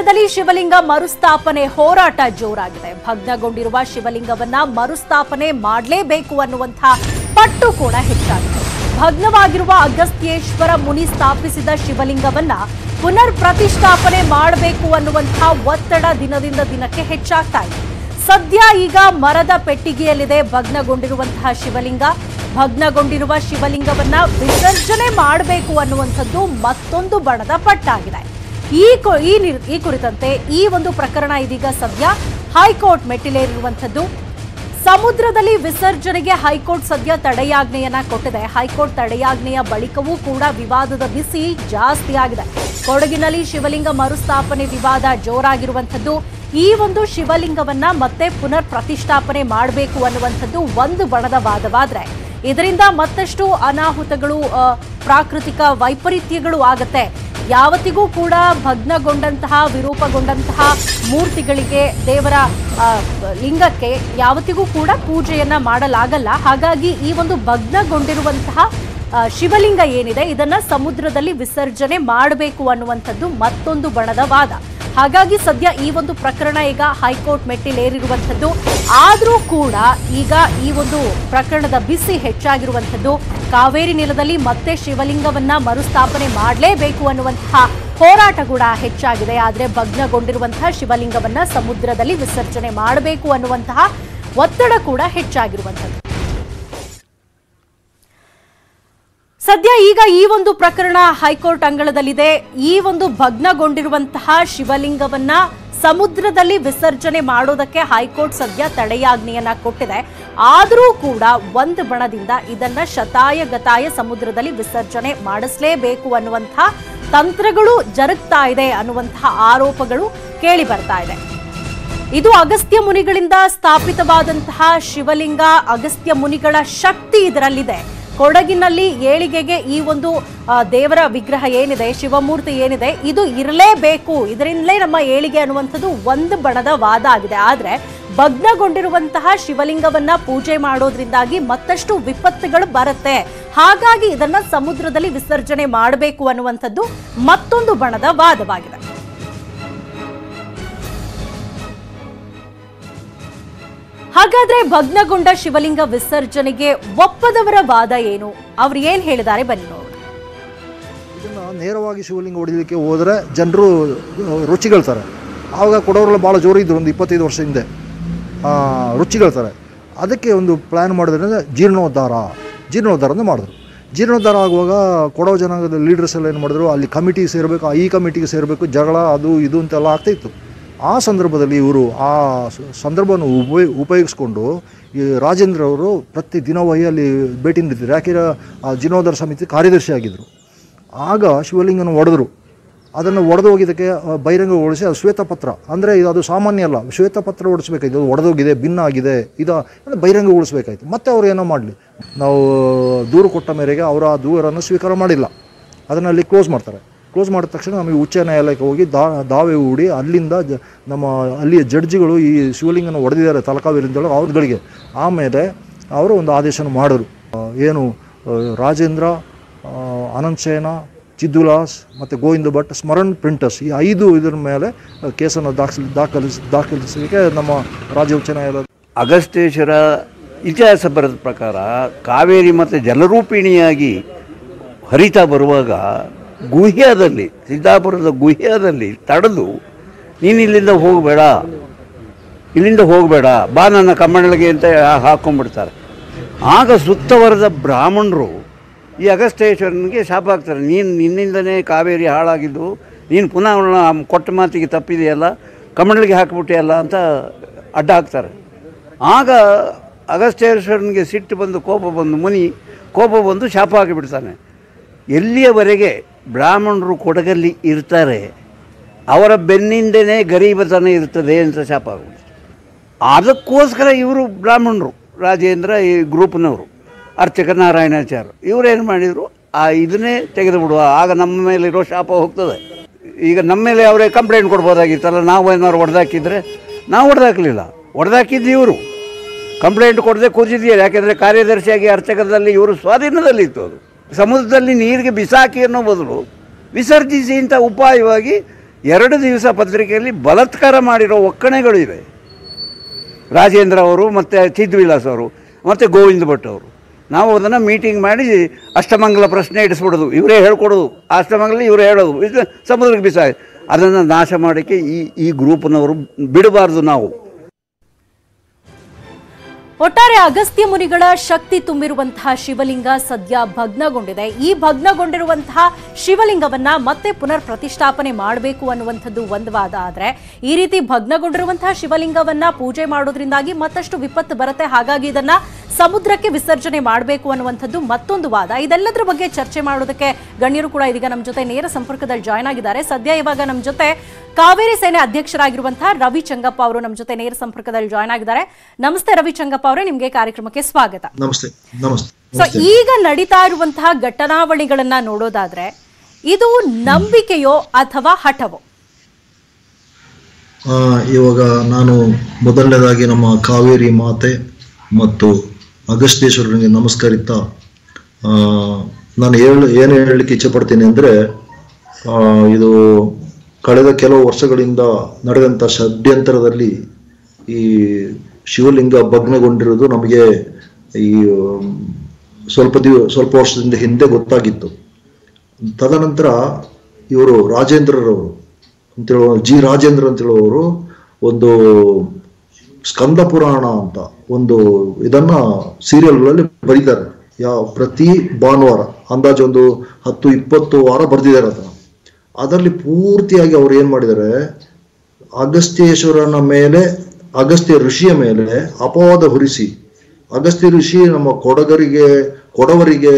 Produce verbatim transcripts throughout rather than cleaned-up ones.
ಸಮುದ್ರದಲ್ಲಿ ಶಿವಲಿಂಗ ಮರುಸ್ಥಾಪನೆ ಹೋರಾಟ ಜೋರಾಗಿದೆ. ಭಗ್ನಗೊಂಡಿರುವ ಶಿವಲಿಂಗವನ್ನ ಮರುಸ್ಥಾಪನೆ ಮಾಡಲೇಬೇಕು ಅನ್ನುವಂಥ ಪಟ್ಟು ಕೂಡ ಹೆಚ್ಚಾಗಿದೆ. ಭಗ್ನವಾಗಿರುವ ಅಗಸ್ತ್ಯೇಶ್ವರ ಮುನಿ ಸ್ಥಾಪಿಸಿದ ಶಿವಲಿಂಗವನ್ನ ಪುನರ್ ಪ್ರತಿಷ್ಠಾಪನೆ ಮಾಡಬೇಕು ಅನ್ನುವಂಥ ಒತ್ತಡ ದಿನದಿಂದ ದಿನಕ್ಕೆ ಹೆಚ್ಚಾಗ್ತಾ ಇದೆ. ಸದ್ಯ ಈಗ ಮರದ ಪೆಟ್ಟಿಗೆಯಲ್ಲಿದೆ ಭಗ್ನಗೊಂಡಿರುವಂತಹ ಶಿವಲಿಂಗ. ಭಗ್ನಗೊಂಡಿರುವ ಶಿವಲಿಂಗವನ್ನ ವಿಸರ್ಜನೆ ಮಾಡಬೇಕು ಅನ್ನುವಂಥದ್ದು ಮತ್ತೊಂದು ಬಣದ ಪಟ್ಟಾಗಿದೆ. ಈ ಈ ಕುರಿತಂತೆ ಈ ಒಂದು ಪ್ರಕರಣ ಇದೀಗ ಸದ್ಯ ಹೈಕೋರ್ಟ್ ಮೆಟ್ಟಿಲೇರಿರುವಂಥದ್ದು. ಸಮುದ್ರದಲ್ಲಿ ವಿಸರ್ಜನೆಗೆ ಹೈಕೋರ್ಟ್ ಸದ್ಯ ತಡೆಯಾಜ್ಞೆಯನ್ನ ಕೊಟ್ಟಿದೆ. ಹೈಕೋರ್ಟ್ ತಡೆಯಾಜ್ಞೆಯ ಬಳಿಕವೂ ಕೂಡ ವಿವಾದದ ಬಿಸಿ ಜಾಸ್ತಿ ಆಗಿದೆ. ಕೊಡಗಿನಲ್ಲಿ ಶಿವಲಿಂಗ ಮರುಸ್ಥಾಪನೆ ವಿವಾದ ಜೋರಾಗಿರುವಂಥದ್ದು. ಈ ಒಂದು ಶಿವಲಿಂಗವನ್ನ ಮತ್ತೆ ಪುನರ್ ಪ್ರತಿಷ್ಠಾಪನೆ ಮಾಡಬೇಕು ಅನ್ನುವಂಥದ್ದು ಒಂದು ಬಣದ ವಾದವಾದ್ರೆ, ಇದರಿಂದ ಮತ್ತಷ್ಟು ಅನಾಹುತಗಳು, ಪ್ರಾಕೃತಿಕ ವೈಪರೀತ್ಯಗಳು ಆಗತ್ತೆ. ಯಾವತ್ತಿಗೂ ಕೂಡ ಭಗ್ನಗೊಂಡಂತಹ ವಿರೂಪಗೊಂಡಂತಹ ಮೂರ್ತಿಗಳಿಗೆ, ದೇವರ ಲಿಂಗಕ್ಕೆ ಯಾವತ್ತಿಗೂ ಕೂಡ ಪೂಜೆಯನ್ನ ಮಾಡಲಾಗಲ್ಲ. ಹಾಗಾಗಿ ಈ ಒಂದು ಭಗ್ನಗೊಂಡಿರುವಂತಹ ಶಿವಲಿಂಗ ಏನಿದೆ ಇದನ್ನ ಸಮುದ್ರದಲ್ಲಿ ವಿಸರ್ಜನೆ ಮಾಡಬೇಕು ಅನ್ನುವಂಥದ್ದು ಮತ್ತೊಂದು ಬಣದ ವಾದ. ಹಾಗಾಗಿ ಸದ್ಯ ಈ ಒಂದು ಪ್ರಕರಣ ಈಗ ಹೈಕೋರ್ಟ್ ಮೆಟ್ಟಿಲೇರಿರುವಂಥದ್ದು. ಆದರೂ ಕೂಡ ಈಗ ಈ ಒಂದು ಪ್ರಕರಣದ ಬಿಸಿ ಹೆಚ್ಚಾಗಿರುವಂಥದ್ದು. ಕಾವೇರಿ ನೆಲದಲ್ಲಿ ಮತ್ತೆ ಶಿವಲಿಂಗವನ್ನ ಮರುಸ್ಥಾಪನೆ ಮಾಡಲೇಬೇಕು ಅನ್ನುವಂತಹ ಹೋರಾಟ ಕೂಡ ಹೆಚ್ಚಾಗಿದೆ. ಆದರೆ ಭಗ್ನಗೊಂಡಿರುವಂತಹ ಶಿವಲಿಂಗವನ್ನ ಸಮುದ್ರದಲ್ಲಿ ವಿಸರ್ಜನೆ ಮಾಡಬೇಕು ಅನ್ನುವಂತಹ ಒತ್ತಡ ಕೂಡ ಹೆಚ್ಚಾಗಿರುವಂಥದ್ದು. ಸದ್ಯ ಈಗ ಈ ಒಂದು ಪ್ರಕರಣ ಹೈಕೋರ್ಟ್ ಅಂಗಳದಲ್ಲಿದೆ. ಈ ಒಂದು ಭಗ್ನಗೊಂಡಿರುವಂತಹ ಶಿವಲಿಂಗವನ್ನ ಸಮುದ್ರದಲ್ಲಿ ವಿಸರ್ಜನೆ ಮಾಡೋದಕ್ಕೆ ಹೈಕೋರ್ಟ್ ಸದ್ಯ ತಡೆಯಾಜ್ಞೆಯನ್ನ ಕೊಟ್ಟಿದೆ. ಆದರೂ ಕೂಡ ಒಂದು ಬಣದಿಂದ ಇದನ್ನ ಶತಾಯ ಗತಾಯ ಸಮುದ್ರದಲ್ಲಿ ವಿಸರ್ಜನೆ ಮಾಡಿಸಲೇಬೇಕು ಅನ್ನುವಂತಹ ತಂತ್ರಗಳು ಜರುಗ್ತಾ ಇದೆ ಅನ್ನುವಂತಹ ಆರೋಪಗಳು ಕೇಳಿ ಬರ್ತಾ ಇದೆ. ಇದು ಅಗಸ್ತ್ಯ ಮುನಿಗಳಿಂದ ಸ್ಥಾಪಿತವಾದಂತಹ ಶಿವಲಿಂಗ. ಅಗಸ್ತ್ಯ ಮುನಿಗಳ ಶಕ್ತಿ ಇದರಲ್ಲಿದೆ. ಕೊಡಗಿನಲ್ಲಿ ಏಳಿಗೆಗೆ ಈ ಒಂದು ದೇವರ ವಿಗ್ರಹ ಏನಿದೆ, ಶಿವಮೂರ್ತಿ ಏನಿದೆ, ಇದು ಇರಲೇಬೇಕು, ಇದರಿಂದಲೇ ನಮ್ಮ ಏಳಿಗೆ ಅನ್ನುವಂಥದ್ದು ಒಂದು ಬಣದ ವಾದ ಆಗಿದೆ. ಆದರೆ ಭಗ್ನಗೊಂಡಿರುವಂತಹ ಶಿವಲಿಂಗವನ್ನ ಪೂಜೆ ಮಾಡೋದ್ರಿಂದಾಗಿ ಮತ್ತಷ್ಟು ವಿಪತ್ತುಗಳು ಬರುತ್ತೆ. ಹಾಗಾಗಿ ಇದನ್ನ ಸಮುದ್ರದಲ್ಲಿ ವಿಸರ್ಜನೆ ಮಾಡಬೇಕು ಅನ್ನುವಂಥದ್ದು ಮತ್ತೊಂದು ಬಣದ ವಾದವಾಗಿದೆ. ಹಾಗಾದ್ರೆ ಭಗ್ನಗೊಂಡ ಶಿವಲಿಂಗ ವಿಸರ್ಜನೆಗೆ ಒಪ್ಪದವರ ವಾದ ಏನು, ಅವ್ರು ಏನ್ ಹೇಳಿದ್ದಾರೆ ಬನ್ನಿ ನೋಡಿ. ಇದನ್ನ ನೇರವಾಗಿ ಶಿವಲಿಂಗ ಹೊಡಿಲಿಕ್ಕೆ ಹೋದ್ರೆ ಜನರು ರುಚಿಗಳ್ತಾರೆ. ಆವಾಗ ಕೊಡೋರೆಲ್ಲ ಭಾಳ ಜೋರು ಇದ್ರು, ಒಂದು ಇಪ್ಪತ್ತೈದು ವರ್ಷ ಹಿಂದೆ ರುಚಿಗಳ್ತಾರೆ. ಅದಕ್ಕೆ ಒಂದು ಪ್ಲ್ಯಾನ್ ಮಾಡಿದ್ರೆ ಜೀರ್ಣೋದ್ಧಾರ ಜೀರ್ಣೋದ್ಧಾರ ಮಾಡಿದ್ರು. ಜೀರ್ಣೋದ್ಧಾರ ಆಗುವಾಗ ಕೊಡೋ ಜನಾಂಗದ ಲೀಡರ್ಸ್ ಎಲ್ಲ ಏನು ಮಾಡಿದ್ರು, ಅಲ್ಲಿ ಕಮಿಟಿ ಸೇರಬೇಕು, ಈ ಕಮಿಟಿಗೆ ಸೇರಬೇಕು, ಜಗಳ ಅದು ಇದು ಅಂತೆಲ್ಲ ಆಗ್ತಾಯಿತ್ತು. ಆ ಸಂದರ್ಭದಲ್ಲಿ ಇವರು ಆ ಸಂದರ್ಭವನ್ನು ಉಪಯೋಗ ಉಪಯೋಗಿಸ್ಕೊಂಡು ಈ ರಾಜೇಂದ್ರ ಅವರು ಪ್ರತಿ ದಿನವೂ ಅಲ್ಲಿ ಭೇಟಿ ನೀಡಿದ್ರು. ಯಾಕೆಂದರೆ ಆ ಜೀರ್ಣೋದ್ಧಾರ ಸಮಿತಿ ಕಾರ್ಯದರ್ಶಿ ಆಗಿದ್ದರು. ಆಗ ಶಿವಲಿಂಗನ ಒಡೆದ್ರು. ಅದನ್ನು ಒಡೆದು ಹೋಗಿದ್ದಕ್ಕೆ ಬಹಿರಂಗಗೊಳಿಸಿ ಅದು ಶ್ವೇತಪತ್ರ, ಅಂದರೆ ಇದು ಅದು ಸಾಮಾನ್ಯ ಅಲ್ಲ, ಶ್ವೇತಪತ್ರ ಹೊಡಿಸ್ಬೇಕಾಯ್ತು. ಅದು ಒಡೆದೋಗಿದೆ, ಭಿನ್ನ ಆಗಿದೆ, ಇದು ಬಹಿರಂಗಗೊಳಿಸ್ಬೇಕಾಯ್ತು. ಮತ್ತೆ ಅವ್ರು ಏನೋ ಮಾಡಲಿ, ನಾವು ದೂರು ಕೊಟ್ಟ ಮೇರೆಗೆ ಅವರು ಆ ದೂರನ್ನು ಸ್ವೀಕಾರ ಮಾಡಿಲ್ಲ. ಅದನ್ನು ಅಲ್ಲಿ ಕ್ಲೋಸ್ ಮಾಡ್ತಾರೆ. ಕ್ಲೋಸ್ ಮಾಡಿದ ತಕ್ಷಣ ನಮಗೆ ಉಚ್ಚ ನ್ಯಾಯಾಲಯಕ್ಕೆ ಹೋಗಿ ದಾ ದಾವೆ ಹೂಡಿ ಅಲ್ಲಿಂದ ಜ ನಮ್ಮ ಅಲ್ಲಿಯ ಜಡ್ಜಿಗಳು ಈ ಶಿವಲಿಂಗನ ಹೊಡೆದಿದ್ದಾರೆ ತಲಕಾವೇರಿಯಿಂದೊಳಗೆ ಅವ್ರಗಳಿಗೆ. ಆಮೇಲೆ ಅವರು ಒಂದು ಆದೇಶನ ಮಾಡಿದ್ರು. ಏನು ರಾಜೇಂದ್ರ, ಅನಂತ್ ಸೇನ, ಚಿದ್ದುಲಾಸ್ ಮತ್ತು ಗೋವಿಂದ ಭಟ್, ಸ್ಮರಣ್ ಪ್ರಿಂಟರ್ಸ್, ಈ ಐದು ಇದರ ಮೇಲೆ ಕೇಸನ್ನು ದಾಖಲಿ ದಾಖಲಿಸಿ ದಾಖಲಿಸಲಿಕ್ಕೆ ನಮ್ಮ ರಾಜ್ಯ ಉಚ್ಚ ನ್ಯಾಯಾಲಯ. ಅಗಸ್ತ್ಯೇಶ್ವರ ಇತಿಹಾಸ ಬರೆದ ಪ್ರಕಾರ ಕಾವೇರಿ ಮತ್ತು ಜಲರೂಪಿಣಿಯಾಗಿ ಹರಿತಾ ಬರುವಾಗ ಗುಹ್ಯದಲ್ಲಿ, ಸಿದ್ದಾಪುರದ ಗುಹ್ಯದಲ್ಲಿ ತಡೆದು, ನೀನು ಇಲ್ಲಿಂದ ಹೋಗಬೇಡ, ಇಲ್ಲಿಂದ ಹೋಗಬೇಡ, ಬಾ ನನ್ನ ಕಮ್ಮಣಿಗೆ ಅಂತ ಹಾಕ್ಕೊಂಡ್ಬಿಡ್ತಾರೆ. ಆಗ ಸುತ್ತವರದ ಬ್ರಾಹ್ಮಣರು ಈ ಅಗಸ್ತ್ಯೇಶ್ವರನಿಗೆ ಶಾಪ ಹಾಕ್ತಾರೆ. ನೀನು ನಿನ್ನಿಂದನೇ ಕಾವೇರಿ ಹಾಳಾಗಿದ್ದು, ನೀನು ಪುನಃ ಕೊಟ್ಟ ಮಾತಿಗೆ ತಪ್ಪಿದೆಯಲ್ಲ, ಕಮ್ಮಣಿಗೆ ಹಾಕಿಬಿಟ್ಟೆಯಲ್ಲ ಅಂತ ಅಡ್ಡ ಹಾಕ್ತಾರೆ. ಆಗ ಅಗಸ್ತ್ಯೇಶ್ವರನಿಗೆ ಸಿಟ್ಟು ಬಂದು, ಕೋಪ ಬಂದು, ಮುನಿ ಕೋಪ ಬಂದು ಶಾಪ ಹಾಕಿಬಿಡ್ತಾನೆ. ಎಲ್ಲಿಯವರೆಗೆ ಬ್ರಾಹ್ಮಣರು ಕೊಡಗಲ್ಲಿ ಇರ್ತಾರೆ ಅವರ ಬೆನ್ನಿಂದನೇ ಗರೀಬತನ ಇರ್ತದೆ ಅಂತ ಶಾಪ ಆಗುತ್ತೆ. ಅದಕ್ಕೋಸ್ಕರ ಇವರು ಬ್ರಾಹ್ಮಣರು, ರಾಜೇಂದ್ರ, ಈ ಗ್ರೂಪ್ನವರು, ಅರ್ಚಕ ನಾರಾಯಣಾಚಾರ್ಯ ಇವರೇನು ಮಾಡಿದರು, ಆ ಇದನ್ನೇ ತೆಗೆದು ಬಿಡುವ, ಆಗ ನಮ್ಮ ಮೇಲೆ ಇರೋ ಶಾಪ ಹೋಗ್ತದೆ. ಈಗ ನಮ್ಮ ಮೇಲೆ ಅವರೇ ಕಂಪ್ಲೇಂಟ್ ಕೊಡ್ಬೋದಾಗಿತ್ತಲ್ಲ, ನಾವು ಏನಾದ್ರು ಹೊಡೆದಾಕಿದ್ರೆ. ನಾವು ಹೊಡೆದಾಕಲಿಲ್ಲ, ಹೊಡೆದಾಕಿದ್ದು ಇವರು. ಕಂಪ್ಲೇಂಟ್ ಕೊಡದೆ ಕೂತಿದ್ದೀರಿ, ಯಾಕೆಂದರೆ ಕಾರ್ಯದರ್ಶಿಯಾಗಿ ಅರ್ಚಕದಲ್ಲಿ ಇವರು ಸ್ವಾಧೀನದಲ್ಲಿತ್ತು. ಅದು ಸಮುದ್ರದಲ್ಲಿ ನೀರಿಗೆ ಬಿಸಾಕಿ ಅನ್ನೋ ಬದಲು ವಿಸರ್ಜಿಸಿ ಅಂತ ಉಪಾಯವಾಗಿ ಎರಡು ದಿವಸ ಪತ್ರಿಕೆಯಲ್ಲಿ ಬಲಾತ್ಕಾರ ಮಾಡಿರೋ ಒಕ್ಕಣೆಗಳು ಇವೆ. ರಾಜೇಂದ್ರ ಅವರು ಮತ್ತು ಚಿದ್ವಿಲಾಸ್ ಅವರು ಮತ್ತು ಗೋವಿಂದ ಭಟ್ ಅವರು. ನಾವು ಅದನ್ನು ಮೀಟಿಂಗ್ ಮಾಡಿ ಅಷ್ಟಮಂಗಲ ಪ್ರಶ್ನೆ ಇಡಿಸ್ಬಿಡೋದು, ಇವರೇ ಹೇಳ್ಕೊಡೋದು, ಅಷ್ಟಮಂಗಲ ಇವರೇ ಹೇಳೋದು, ಇದು ಸಮುದ್ರಕ್ಕೆ ಬಿಸಾಯ. ಅದನ್ನು ನಾಶ ಮಾಡೋಕ್ಕೆ ಈ ಈ ಗ್ರೂಪ್ನವರು ಬಿಡಬಾರ್ದು ನಾವು. ಒಟ್ಟಾರೆ ಅಗಸ್ತ್ಯ ಮುನಿಗಳ ಶಕ್ತಿ ತುಂಬಿರುವಂತಹ ಶಿವಲಿಂಗ ಸದ್ಯ ಭಗ್ನಗೊಂಡಿದೆ. ಈ ಭಗ್ನಗೊಂಡಿರುವಂತಹ ಶಿವಲಿಂಗವನ್ನ ಮತ್ತೆ ಪುನರ್ ಪ್ರತಿಷ್ಠಾಪನೆ ಮಾಡಬೇಕು ಅನ್ನುವಂಥದ್ದು ಒಂದು ವಾದ. ಆದ್ರೆ ಈ ರೀತಿ ಭಗ್ನಗೊಂಡಿರುವಂತಹ ಶಿವಲಿಂಗವನ್ನ ಪೂಜೆ ಮಾಡೋದ್ರಿಂದಾಗಿ ಮತ್ತಷ್ಟು ವಿಪತ್ತು ಬರುತ್ತೆ, ಹಾಗಾಗಿ ಇದನ್ನ ಸಮುದ್ರಕ್ಕೆ ವಿಸರ್ಜನೆ ಮಾಡಬೇಕು ಅನ್ನುವಂಥದ್ದು ಮತ್ತೊಂದು ವಾದ. ಇದೆಲ್ಲದರ ಬಗ್ಗೆ ಚರ್ಚೆ ಮಾಡೋದಕ್ಕೆ ಗಣ್ಯರು ಕೂಡ ಇದೀಗ ನಮ್ಮ ಜೊತೆ ನೇರ ಸಂಪರ್ಕದಲ್ಲಿ ಜಾಯ್ನ್ ಆಗಿದ್ದಾರೆ. ಸದ್ಯ ಇವಾಗ ನಮ್ಮ ಜೊತೆ ಕಾವೇರಿ ಸೇನೆ ಅಧ್ಯಕ್ಷರಾಗಿರುವಂತಹ ರವಿ ಚಂಗಪ್ಪ ಅವರು ನಮ್ಮ ಜೊತೆ ನೇರ ಸಂಪರ್ಕದಲ್ಲಿ ಜಾಯ್ನ್ ಆಗಿದ್ದಾರೆ. ನಮಸ್ತೆ ರವಿ ಚಂಗಪ್ಪ ಅವರೇ, ನಿಮಗೆ ಕಾರ್ಯಕ್ರಮಕ್ಕೆ ಸ್ವಾಗತ. ನಮಸ್ತೆ. ನಮಸ್ತೆ. ಸೊ ಈಗ ನಡೀತಾ ಇರುವಂತಹ ಘಟನಾವಳಿಗಳನ್ನ ನೋಡೋದಾದ್ರೆ ಇದು ನಂಬಿಕೆಯೋ ಅಥವಾ ಹಠವೋ? ಇವಾಗ ನಾನು ಮೊದಲನೇದಾಗಿ ನಮ್ಮ ಕಾವೇರಿ ಮಾತೆ ಮತ್ತು ಅಗಸ್ತ್ಯೇಶ್ವರನಿಗೆ ನಮಸ್ಕರಿತಾ ನಾನು ಹೇಳ ಏನು ಹೇಳಲಿಕ್ಕೆ ಇಚ್ಛೆ ಪಡ್ತೀನಿ ಅಂದರೆ, ಇದು ಕಳೆದ ಕೆಲವು ವರ್ಷಗಳಿಂದ ನಡೆದಂಥ ಷಡ್ಯಂತರದಲ್ಲಿ ಈ ಶಿವಲಿಂಗ ಭಗ್ನಗೊಂಡಿರೋದು ನಮಗೆ ಈ ಸ್ವಲ್ಪ ದಿವ ಸ್ವಲ್ಪ ವರ್ಷದಿಂದ ಹಿಂದೆ ಗೊತ್ತಾಗಿತ್ತು. ತದನಂತರ ಇವರು ರಾಜೇಂದ್ರರವರು ಅಂತೇಳುವ ಜಿ ರಾಜೇಂದ್ರ ಅಂತೇಳುವವರು ಒಂದು ಸ್ಕಂದ ಪುರಾಣ ಅಂತ ಒಂದು ಇದನ್ನ ಸೀರಿಯಲ್ಗಳಲ್ಲಿ ಬರೀತಾರೆ. ಯಾವ ಪ್ರತಿ ಭಾನುವಾರ ಅಂದಾಜು ಒಂದು ಹತ್ತು ಇಪ್ಪತ್ತು ವಾರ ಬರೆದಿದ್ದಾರೆ ಅದನ್ನ. ಅದರಲ್ಲಿ ಪೂರ್ತಿಯಾಗಿ ಅವ್ರು ಏನ್ ಮಾಡಿದ್ದಾರೆ, ಅಗಸ್ತ್ಯೇಶ್ವರನ ಮೇಲೆ, ಅಗಸ್ತ್ಯ ಋಷಿಯ ಮೇಲೆ ಅಪವಾದ ಹೊರಿಸಿ, ಅಗಸ್ತ್ಯ ಋಷಿ ನಮ್ಮ ಕೊಡಗರಿಗೆ ಕೊಡವರಿಗೆ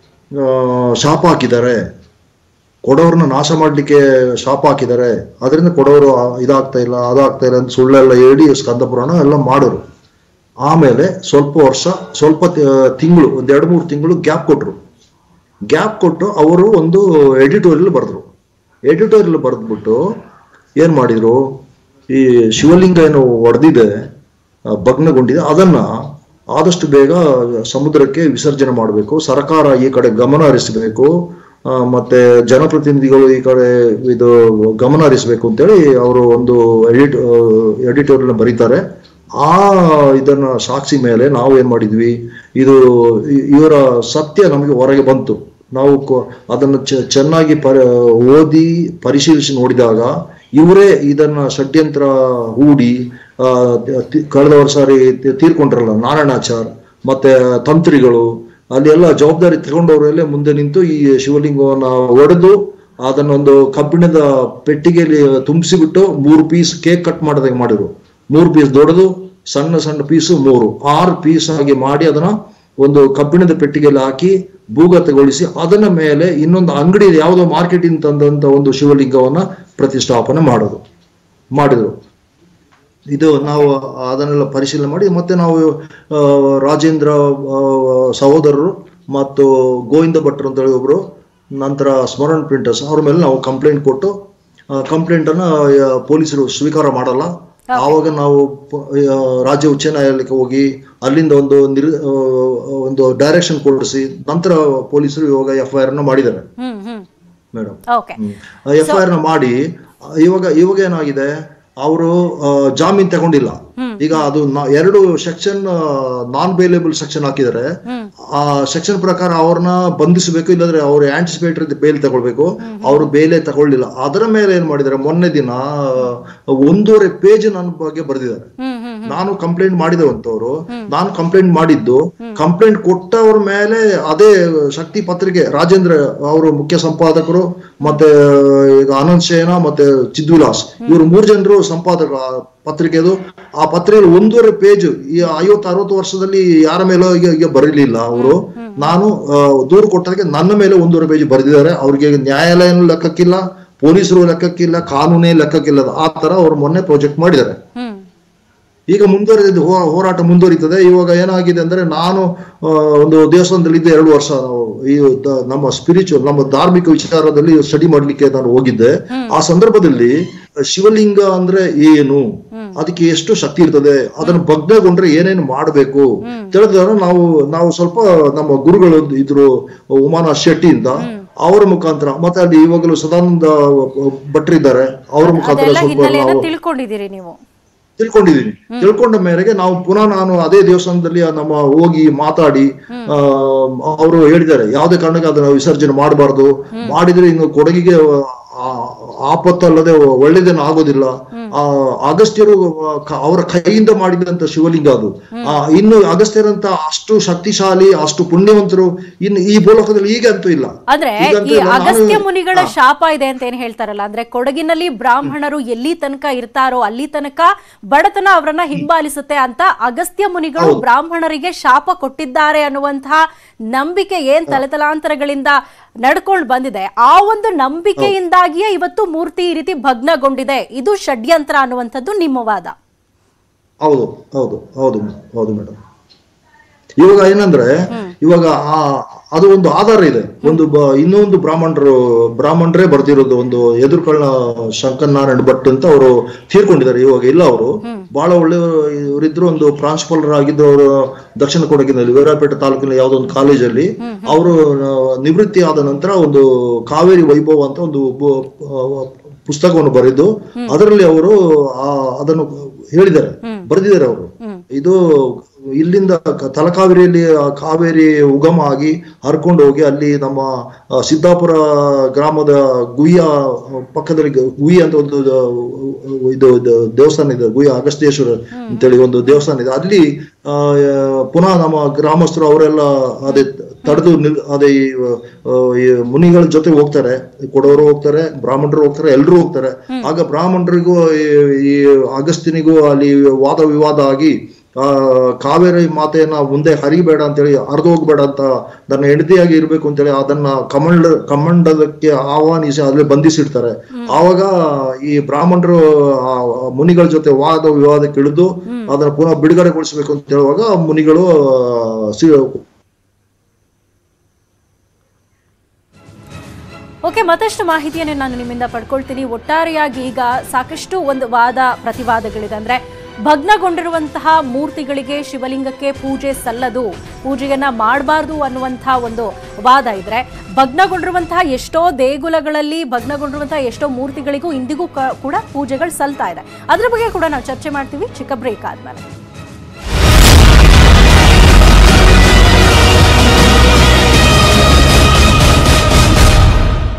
ಶಾಪ ಹಾಕಿದ್ದಾರೆ, ಕೊಡವರನ್ನ ನಾಶ ಮಾಡ್ಲಿಕ್ಕೆ ಶಾಪ ಹಾಕಿದ್ದಾರೆ, ಅದರಿಂದ ಕೊಡವರು ಇದಾಗ್ತಾ ಇಲ್ಲ ಅದಾಗ್ತಾ ಇಲ್ಲ ಅಂತ ಸುಳ್ಳೆಲ್ಲ ಹೇಳಿ ಸ್ಕಂದ ಪುರಾಣ ಎಲ್ಲ ಮಾಡೋರು. ಆಮೇಲೆ ಸ್ವಲ್ಪ ವರ್ಷ ಸ್ವಲ್ಪ ತಿಂಗಳು ಒಂದ್ ಎರಡು ಮೂರು ತಿಂಗಳು ಗ್ಯಾಪ್ ಕೊಟ್ರು. ಗ್ಯಾಪ್ ಕೊಟ್ಟು ಅವರು ಒಂದು ಎಡಿಟೋರಿಯಲ್ ಬರೆದ್ರು. ಎಡಿಟೋರಿಯಲ್ ಬರೆದ್ಬಿಟ್ಟು ಏನ್ ಮಾಡಿದ್ರು, ಈ ಶಿವಲಿಂಗ ಏನು ಒಡೆದಿದೆ, ಭಗ್ನಗೊಂಡಿದೆ, ಅದನ್ನ ಆದಷ್ಟು ಬೇಗ ಸಮುದ್ರಕ್ಕೆ ವಿಸರ್ಜನೆ ಮಾಡಬೇಕು, ಸರ್ಕಾರ ಈ ಕಡೆ ಗಮನ ಹರಿಸಬೇಕು, ಮತ್ತೆ ಜನಪ್ರತಿನಿಧಿಗಳು ಈ ಕಡೆ ಇದು ಗಮನ ಹರಿಸಬೇಕು ಅಂತೇಳಿ ಅವರು ಒಂದು ಎಡಿಟ್ ಎಡಿಟೋರಿಯಲ್ ಬರೀತಾರೆ. ಆ ಇದನ್ನ ಸಾಕ್ಷಿ ಮೇಲೆ ನಾವು ಏನ್ ಮಾಡಿದ್ವಿ, ಇದು ಇವರ ಸತ್ಯ ನಮಗೆ ಹೊರಗೆ ಬಂತು. ನಾವು ಅದನ್ನು ಚೆನ್ನಾಗಿ ಪ ಓದಿ ಪರಿಶೀಲಿಸಿ ನೋಡಿದಾಗ ಇವರೇ ಇದನ್ನ ಷಡ್ಯಂತ್ರ ಹೂಡಿ ಕಳೆದ ವರ್ಷ ತೀರ್ಕೊಂಡ್ರಲ್ಲ ನಾರಾಯಣಾಚಾರ್ ಮತ್ತೆ ತಂತ್ರಿಗಳು, ಅಲ್ಲಿ ಎಲ್ಲ ಜವಾಬ್ದಾರಿ ತಗೊಂಡವರೆಲ್ಲ ಮುಂದೆ ನಿಂತು ಈ ಶಿವಲಿಂಗವನ್ನ ಒಡೆದು ಅದನ್ನೊಂದು ಕಬ್ಬಿಣದ ಪೆಟ್ಟಿಗೆಯಲ್ಲಿ ತುಂಬಿಸಿಬಿಟ್ಟು ಮೂರು ಪೀಸ್ ಕೇಕ್ ಕಟ್ ಮಾಡದಾಗ ಮಾಡಿದ್ರು. ಮೂರು ಪೀಸ್ ದೊಡ್ಡದು, ಸಣ್ಣ ಸಣ್ಣ ಪೀಸು ಮೂರು ಆರು ಪೀಸ್ ಆಗಿ ಮಾಡಿ ಅದನ್ನ ಒಂದು ಕಬ್ಬಿಣದ ಪೆಟ್ಟಿಗೆಯಲ್ಲಿ ಹಾಕಿ ಭೂಗತಗೊಳಿಸಿ ಅದನ್ನ ಮೇಲೆ ಇನ್ನೊಂದು ಅಂಗಡಿ ಯಾವುದೋ ಮಾರ್ಕೆಟಿಂಗ್ ತಂದಂತ ಒಂದು ಶಿವಲಿಂಗವನ್ನ ಪ್ರತಿಷ್ಠಾಪನೆ ಮಾಡೋದು ಮಾಡಿದ್ರು. ಇದು ನಾವು ಅದನ್ನೆಲ್ಲ ಪರಿಶೀಲನೆ ಮಾಡಿ ಮತ್ತೆ ನಾವು ರಾಜೇಂದ್ರ ಸಹೋದರರು ಮತ್ತು ಗೋವಿಂದ ಭಟ್ರು ಅಂತ ಹೇಳಿ ಒಬ್ರು, ನಂತರ ಸ್ಮರಣ ಪ್ರಿಂಟರ್ಸ್ ಅವ್ರ ಮೇಲೆ ನಾವು ಕಂಪ್ಲೇಂಟ್ ಕೊಟ್ಟು ಕಂಪ್ಲೇಂಟ್ ಅನ್ನ ಪೊಲೀಸರು ಸ್ವೀಕಾರ ಮಾಡಲ್ಲ. ಆವಾಗ ನಾವು ರಾಜ್ಯ ಉಚ್ಚ ನ್ಯಾಯಾಲಯಕ್ಕೆ ಹೋಗಿ ಅಲ್ಲಿಂದ ಒಂದು ನಿರ್ ಒಂದು ಡೈರೆಕ್ಷನ್ ಕೊಡಿಸಿ ನಂತರ ಪೊಲೀಸರು ಇವಾಗ ಎಫ್ ಐ ಆರ್ ನ ಮಾಡಿದ್ದಾರೆ ಮೇಡಮ್. ಎಫ್ ಐ ಆರ್ ನ ಮಾಡಿ ಇವಾಗ ಇವಾಗ ಏನಾಗಿದೆ, ಅವರು ಜಾಮೀನ್ ತಗೊಂಡಿಲ್ಲ. ಈಗ ಅದು ಎರಡು ಸೆಕ್ಷನ್ ನಾನ್ ಬೇಲೇಬಲ್ ಸೆಕ್ಷನ್ ಹಾಕಿದ್ದಾರೆ. ಆ ಸೆಕ್ಷನ್ ಪ್ರಕಾರ ಅವ್ರನ್ನ ಬಂಧಿಸಬೇಕು, ಇಲ್ಲಾಂದ್ರೆ ಅವ್ರು ಆಂಟಿಸಿಪೇಟರಿ ಬೇಲ್ ತಗೊಳ್ಬೇಕು. ಅವರು ಬೇಲೆ ತಗೊಳ್ಳಿಲ್ಲ. ಅದರ ಮೇಲೆ ಏನ್ ಮಾಡಿದ್ದಾರೆ, ಮೊನ್ನೆ ದಿನ ಒಂದೂವರೆ ಪೇಜ್ ನನ್ನ ಬಗ್ಗೆ ಬರೆದಿದ್ದಾರೆ. ನಾನು ಕಂಪ್ಲೇಂಟ್ ಮಾಡಿದವಂತವ್ರು, ನಾನು ಕಂಪ್ಲೇಂಟ್ ಮಾಡಿದ್ದು ಕಂಪ್ಲೇಂಟ್ ಕೊಟ್ಟವ್ರ ಮೇಲೆ ಅದೇ ಶಕ್ತಿ ಪತ್ರಿಕೆ ರಾಜೇಂದ್ರ ಅವರು ಮುಖ್ಯ ಸಂಪಾದಕರು ಮತ್ತೆ ಈಗ ಆನಂದ್ ಸೇನಾ ಮತ್ತೆ ಚಿದ್ವಿಲಾಸ್ ಇವರು ಮೂರು ಜನರು ಸಂಪಾದಕ ಪತ್ರಿಕೆದು. ಆ ಪತ್ರಿಕೆಯಲ್ಲಿ ಒಂದೂವರೆ ಪೇಜ್ ಈ ಐವತ್ತು ಅರವತ್ತು ವರ್ಷದಲ್ಲಿ ಯಾರ ಮೇಲೋ ಈಗ ಈಗ ಬರೀಲಿಲ್ಲ ಅವರು. ನಾನು ದೂರು ಕೊಟ್ಟದಕ್ಕೆ ನನ್ನ ಮೇಲೆ ಒಂದೂವರೆ ಪೇಜ್ ಬರೆದಿದ್ದಾರೆ. ಅವ್ರಿಗೆ ನ್ಯಾಯಾಲಯನೂ ಲೆಕ್ಕಕ್ಕಿಲ್ಲ, ಪೊಲೀಸರು ಲೆಕ್ಕಕ್ಕಿಲ್ಲ, ಕಾನೂನೇ ಲೆಕ್ಕಕ್ಕಿಲ್ಲ. ಆ ತರ ಅವ್ರು ಮೊನ್ನೆ ಪ್ರಾಜೆಕ್ಟ್ ಮಾಡಿದ್ದಾರೆ. ಈಗ ಮುಂದುವರೆದ ಹೋರಾಟ ಮುಂದುವರಿತದೆ. ಇವಾಗ ಏನಾಗಿದೆ ಅಂದ್ರೆ, ನಾನು ಒಂದು ದೇವಸ್ಥಾನದಲ್ಲಿ ಇದ್ದೆ ಎರಡು ವರ್ಷ. ಈ ನಮ್ಮ ಸ್ಪಿರಿಚುವಲ್ ನಮ್ಮ ಧಾರ್ಮಿಕ ವಿಚಾರದಲ್ಲಿ ಸ್ಟಡಿ ಮಾಡ್ಲಿಕ್ಕೆ ನಾನು ಹೋಗಿದ್ದೆ. ಆ ಸಂದರ್ಭದಲ್ಲಿ ಶಿವಲಿಂಗ ಅಂದ್ರೆ ಏನು, ಅದಕ್ಕೆ ಎಷ್ಟು ಶಕ್ತಿ ಇರ್ತದೆ, ಅದನ್ನು ಭಗ್ನಗೊಂಡ್ರೆ ಏನೇನು ಮಾಡಬೇಕು ತಿಳಿದ್ರೆ ನಾವು ನಾವು ಸ್ವಲ್ಪ ನಮ್ಮ ಗುರುಗಳು ಇದ್ರು ಉಮಾನಾಥ್ ಶೆಟ್ಟಿಯಿಂದ ಅವರ ಮುಖಾಂತರ ಮತ್ತೆ ಅಲ್ಲಿ ಇವಾಗಲೂ ಸದಾನಂದ ಭಟ್ರಿದ್ದಾರೆ, ಅವ್ರ ಮುಖಾಂತರ ಸ್ವಲ್ಪ ತಿಳ್ಕೊಂಡಿದ್ದೀರಿ ನೀವು? ತಿಳ್ಕೊಂಡಿದೀನಿ. ತಿಳ್ಕೊಂಡ ಮೇರೆಗೆ ನಾವು ಪುನಃ ನಾನು ಅದೇ ದೇವಸ್ಥಾನದಲ್ಲಿ ನಮ್ಮ ಹೋಗಿ ಮಾತಾಡಿ ಅವರು ಹೇಳಿದ್ದಾರೆ ಯಾವುದೇ ಕಾರಣಕ್ಕೆ ಅದನ್ನ ವಿಸರ್ಜನೆ ಮಾಡಬಾರ್ದು, ಮಾಡಿದ್ರೆ ಇನ್ನು ಕೊಡಗಿಗೆ ಆಪತ್ತಲ್ಲದೆ ಒಳ್ಳೇದೇನು ಆಗೋದಿಲ್ಲ. ಆ ಅಗಸ್ತ್ಯರು ಅವರ ಕೈಯಿಂದ ಮಾಡಿದಂತ ಶಿವಲಿಂಗ ಅದು. ಆ ಇನ್ನು ಅಗಸ್ತ್ಯರಂತ ಅಷ್ಟು ಶಕ್ತಿಶಾಲಿ, ಅಷ್ಟು ಪುಣ್ಯವಂತರು ಇನ್ನು ಈ ಭೂಲೋಕದಲ್ಲಿ ಈಗ ಅಂತೂ ಇಲ್ಲ. ಅಂದ್ರೆ ಈ ಅಗಸ್ತ್ಯ ಮುನಿಗಳ ಶಾಪ ಇದೆ ಅಂತ ಏನ್ ಹೇಳ್ತಾರಲ್ಲ, ಅಂದ್ರೆ ಕೊಡಗಿನಲ್ಲಿ ಬ್ರಾಹ್ಮಣರು ಎಲ್ಲಿ ತನಕ ಇರ್ತಾರೋ ಅಲ್ಲಿ ತನಕ ಬಡತನ ಅವರನ್ನ ಹಿಂಬಾಲಿಸುತ್ತೆ ಅಂತ ಅಗಸ್ತ್ಯ ಮುನಿಗಳು ಬ್ರಾಹ್ಮಣರಿಗೆ ಶಾಪ ಕೊಟ್ಟಿದ್ದಾರೆ ಅನ್ನುವಂತಹ ನಂಬಿಕೆ ಏನ್ ತಲೆತಲಾಂತರಗಳಿಂದ ನಡ್ಕೊಂಡು ಬಂದಿದೆ. ಆ ಒಂದು ನಂಬಿಕೆಯಿಂದಾಗಿಯೇ ಇವತ್ತು ಮೂರ್ತಿ ಈ ರೀತಿ ಭಗ್ನಗೊಂಡಿದೆ. ಇದು ಷಡ್ಯಂತ್ರ ಅನ್ನುವಂಥದ್ದು ನಿಮ್ಮ ವಾದ? ಹೌದು ಹೌದು ಹೌದು ಹೌದು ಮೇಡಮ್. ಇವಾಗ ಏನಂದ್ರೆ ಇವಾಗ ಆ ಅದು ಒಂದು ಆಧಾರ ಇದೆ. ಒಂದು ಇನ್ನೊಂದು ಬ್ರಾಹ್ಮಣರು ಬ್ರಾಹ್ಮಣರೇ ಬರ್ದಿರೋದು ಒಂದು ಎದುರುಕಳ್ಳ ಶಂಕರನಾರಾಯಣ ಭಟ್ ಅಂತ ಅವರು ತೀರ್ಕೊಂಡಿದ್ದಾರೆ. ಇವಾಗ ಇಲ್ಲ, ಅವರು ಬಹಳ ಒಳ್ಳೆಯವರು ಇವರಿದ್ರು. ಒಂದು ಪ್ರಾಂಶುಪಾಲರಾಗಿದ್ದು ಅವರು ದಕ್ಷಿಣ ಕೊಡಗಿನಲ್ಲಿ ವೀರಾಪೇಟೆ ತಾಲೂಕಿನ ಯಾವುದೋ ಒಂದು ಕಾಲೇಜಲ್ಲಿ ಅವರು ನಿವೃತ್ತಿ ಆದ ನಂತರ ಒಂದು ಕಾವೇರಿ ವೈಭವ ಅಂತ ಒಂದು ಪುಸ್ತಕವನ್ನು ಬರೆದು ಅದರಲ್ಲಿ ಅವರು ಅದನ್ನು ಹೇಳಿದ್ದಾರೆ, ಬರೆದಿದ್ದಾರೆ ಅವರು. ಇದು ಇಲ್ಲಿಂದ ತಲಕಾವೇರಿಯಲ್ಲಿ ಕಾವೇರಿ ಉಗಮ ಆಗಿ ಹರ್ಕೊಂಡು ಹೋಗಿ ಅಲ್ಲಿ ನಮ್ಮ ಸಿದ್ದಾಪುರ ಗ್ರಾಮದ ಗುಯ್ಯ ಪಕ್ಕದಲ್ಲಿ ಗುಯ್ಯ ಅಂತ ಒಂದು ಇದು ದೇವಸ್ಥಾನ ಇದೆ, ಗುಯ್ಯ ಅಗಸ್ತ್ಯೇಶ್ವರ ಅಂತೇಳಿ ಒಂದು ದೇವಸ್ಥಾನ ಇದೆ. ಅಲ್ಲಿ ಪುನಃ ನಮ್ಮ ಗ್ರಾಮಸ್ಥರು ಅವರೆಲ್ಲ ಅದೇ ತಡೆದು ನಿಲ್ ಅದೇ ಈ ಮುನಿಗಳ ಜೊತೆ ಹೋಗ್ತಾರೆ, ಕೊಡವರು ಹೋಗ್ತಾರೆ, ಬ್ರಾಹ್ಮಣರು ಹೋಗ್ತಾರೆ, ಎಲ್ಲರೂ ಹೋಗ್ತಾರೆ. ಆಗ ಬ್ರಾಹ್ಮಣರಿಗೂ ಈ ಅಗಸ್ತ್ಯನಿಗೂ ಅಲ್ಲಿ ವಾದ ವಿವಾದ ಆಗಿ ಆ ಕಾವೇರಿ ಮಾತೆಯನ್ನ ಮುಂದೆ ಹರಿಬೇಡ ಅಂತೇಳಿ, ಹರಿದು ಹೋಗ್ಬೇಡ ಅಂತ, ನನ್ನ ಹೆಂಡತಿಯಾಗಿ ಇರ್ಬೇಕು ಅಂತೇಳಿ ಅದನ್ನ ಕಮಂಡ ಕಮಂಡಲಕ್ಕೆ ಆಹ್ವಾನಿಸಿ ಅಲ್ಲಿ ಬಂಧಿಸಿಡ್ತಾರೆ. ಆವಾಗ ಈ ಬ್ರಾಹ್ಮಣರು ಮುನಿಗಳ ಜೊತೆ ವಾದ ವಿವಾದಕ್ಕೆ ಇಳಿದು ಅದನ್ನ ಪುನಃ ಬಿಡುಗಡೆಗೊಳಿಸ್ಬೇಕು ಅಂತ ಹೇಳುವಾಗ ಮುನಿಗಳು ಓಕೆ, ಮತ್ತಷ್ಟು ಮಾಹಿತಿಯನ್ನು ನಾನು ನಿಮ್ಮಿಂದ ಪಡ್ಕೊಳ್ತೀನಿ. ಒಟ್ಟಾರೆಯಾಗಿ ಈಗ ಸಾಕಷ್ಟು ಒಂದು ವಾದ ಪ್ರತಿವಾದಗಳಿದೆ. ಅಂದ್ರೆ ಭಗ್ನಗೊಂಡಿರುವಂತಹ ಮೂರ್ತಿಗಳಿಗೆ, ಶಿವಲಿಂಗಕ್ಕೆ ಪೂಜೆ ಸಲ್ಲದು, ಪೂಜೆಯನ್ನ ಮಾಡಬಾರ್ದು ಅನ್ನುವಂತಹ ಒಂದು ವಾದ ಇದ್ರೆ, ಭಗ್ನಗೊಂಡಿರುವಂತಹ ಎಷ್ಟೋ ದೇಗುಲಗಳಲ್ಲಿ ಭಗ್ನಗೊಂಡಿರುವಂತಹ ಎಷ್ಟೋ ಮೂರ್ತಿಗಳಿಗೂ ಇಂದಿಗೂ ಕೂಡ ಪೂಜೆಗಳು ಸಲ್ತಾ ಇದೆ. ಅದ್ರ ಬಗ್ಗೆ ಕೂಡ ನಾವು ಚರ್ಚೆ ಮಾಡ್ತೀವಿ ಚಿಕ್ಕ ಬ್ರೇಕ್ ಆದ್ಮೇಲೆ.